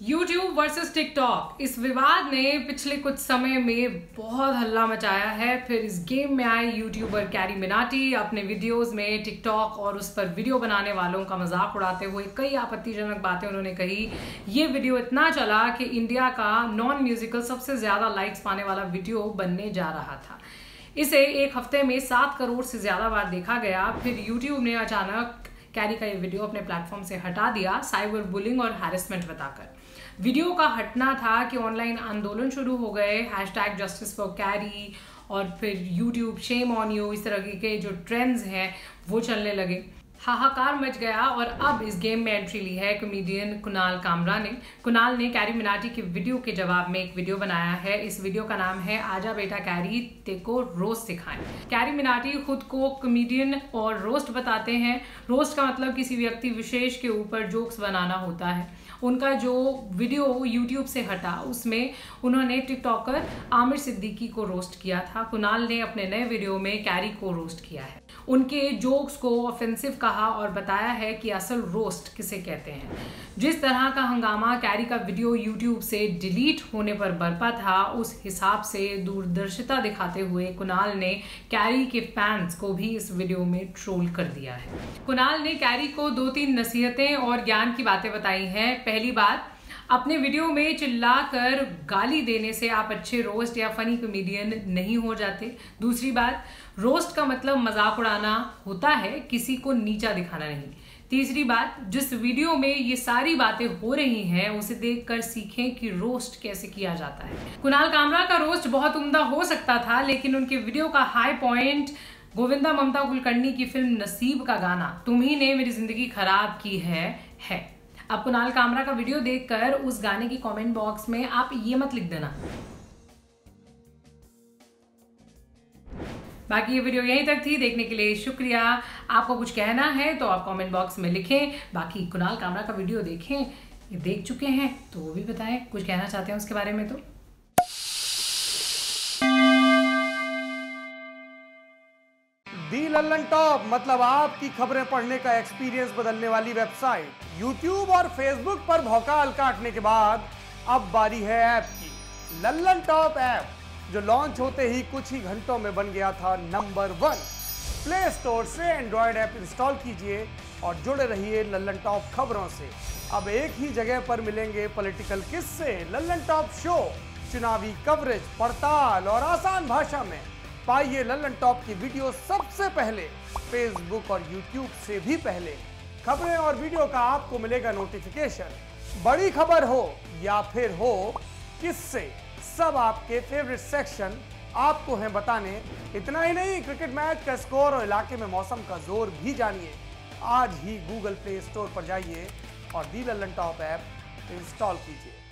YouTube versus TikTok, इस विवाद ने पिछले कुछ समय में बहुत हल्ला मचाया है। फिर इस गेम में आए यूट्यूबर कैरी मिनाटी अपने वीडियोस में टिकटॉक और उस पर वीडियो बनाने वालों का मजाक उड़ाते हुए कई आपत्तिजनक बातें उन्होंने कही। ये वीडियो इतना चला कि इंडिया का नॉन म्यूजिकल सबसे ज्यादा लाइक्स पाने वाला वीडियो बनने जा रहा था। इसे एक हफ्ते में 7 करोड़ से ज्यादा बार देखा गया। फिर यूट्यूब ने अचानक कैरी का ये वीडियो अपने प्लेटफॉर्म से हटा दिया, साइबर बुलिंग और हैरेसमेंट बताकर। वीडियो का हटना था कि ऑनलाइन आंदोलन शुरू हो गए, हैशटैग जस्टिस फॉर कैरी और फिर यूट्यूब शेम ऑन यू, इस तरह के जो ट्रेंड्स हैं वो चलने लगे। हाहाकार मच गया और अब इस गेम में एंट्री ली है कॉमेडियन कुणाल कामरा ने। कुणाल ने कैरी मिनाटी के वीडियो के जवाब में एक वीडियो बनाया है। इस वीडियो का नाम है आजा बेटा कैरी तेको रोस्ट सिखाएं। कैरी मिनाटी खुद को कॉमेडियन और रोस्ट बताते हैं। रोस्ट का मतलब किसी व्यक्ति विशेष के ऊपर जोक्स बनाना होता है। उनका जो वीडियो यूट्यूब से हटा उसमें उन्होंने टिकटॉकर आमिर सिद्दीकी को रोस्ट किया था। कुणाल ने अपने नए वीडियो में कैरी को रोस्ट किया है, उनके जोक्स को ऑफेंसिव कहा और बताया है कि असल रोस्ट किसे कहते हैं। जिस तरह का हंगामा कैरी का वीडियो यूट्यूब से डिलीट होने पर बरपा था, उस हिसाब से दूरदर्शिता दिखाते हुए कुणाल ने कैरी के फैंस को भी इस वीडियो में ट्रोल कर दिया है। कुणाल ने कैरी को 2-3 नसीहतें और ज्ञान की बातें बताई हैं। पहली बात, अपने वीडियो में चिल्लाकर गाली देने से आप अच्छे रोस्ट या फनी कॉमेडियन नहीं हो जाते। दूसरी बात, रोस्ट का मतलब मजाक उड़ाना होता है, किसी को नीचा दिखाना नहीं। तीसरी बात, जिस वीडियो में ये सारी बातें हो रही हैं उसे देखकर सीखें कि रोस्ट कैसे किया जाता है। कुणाल कामरा का रोस्ट बहुत उम्दा हो सकता था, लेकिन उनके वीडियो का हाई पॉइंट गोविंदा ममता कुलकर्णी की फिल्म नसीब का गाना तुम्ही ने मेरी जिंदगी खराब की है। अब कुणाल कामरा का वीडियो देखकर उस गाने की कमेंट बॉक्स में आप ये मत लिख देना। बाकी ये वीडियो यहीं तक थी, देखने के लिए शुक्रिया। आपको कुछ कहना है तो आप कमेंट बॉक्स में लिखें। बाकी कुणाल कामरा का वीडियो देखें, ये देख चुके हैं तो वो भी बताएं, कुछ कहना चाहते हैं उसके बारे में तो। दी लल्लन टॉप मतलब आपकी खबरें पढ़ने का एक्सपीरियंस बदलने वाली वेबसाइट। यूट्यूब और फेसबुक पर भौकाल काटने के बाद अब बारी है ऐप की। लल्लन टॉप ऐप जो लॉन्च होते ही कुछ ही घंटों में बन गया था नंबर 1। प्ले स्टोर से एंड्रॉयड ऐप इंस्टॉल कीजिए और जुड़े रहिए लल्लन टॉप खबरों से। अब एक ही जगह पर मिलेंगे पॉलिटिकल किस्से, लल्लन टॉप शो, चुनावी कवरेज, पड़ताल और आसान भाषा में। पाइए लल्लन टॉप की वीडियो सबसे पहले, फेसबुक और यूट्यूब से भी पहले। खबरें और वीडियो का आपको मिलेगा नोटिफिकेशन। बड़ी खबर हो या फिर हो किससे, सब आपके फेवरेट सेक्शन आपको हैं बताने। इतना ही नहीं, क्रिकेट मैच का स्कोर और इलाके में मौसम का जोर भी जानिए। आज ही गूगल प्ले स्टोर पर जाइए और the Lallan top app install कीजिए।